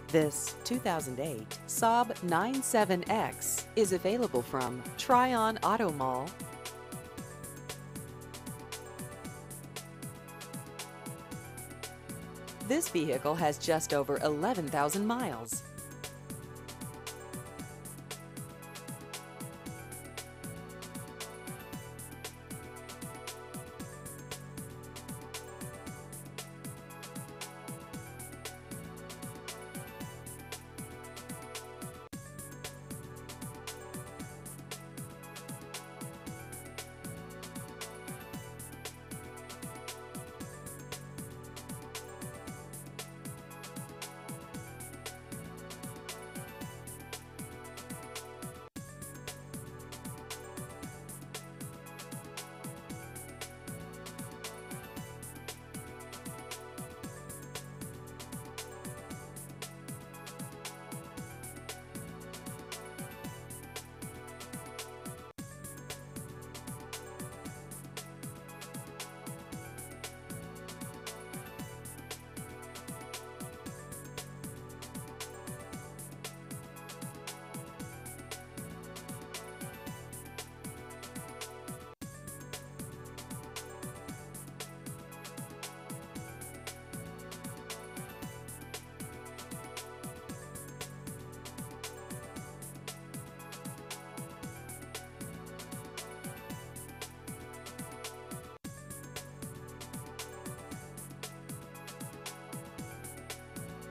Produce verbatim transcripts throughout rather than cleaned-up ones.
This two thousand eight Saab ninety-seven X is available from Tryon Auto Mall. This vehicle has just over eleven thousand miles.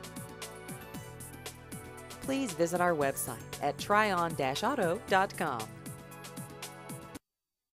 Please visit our website at tryon dash auto dot com.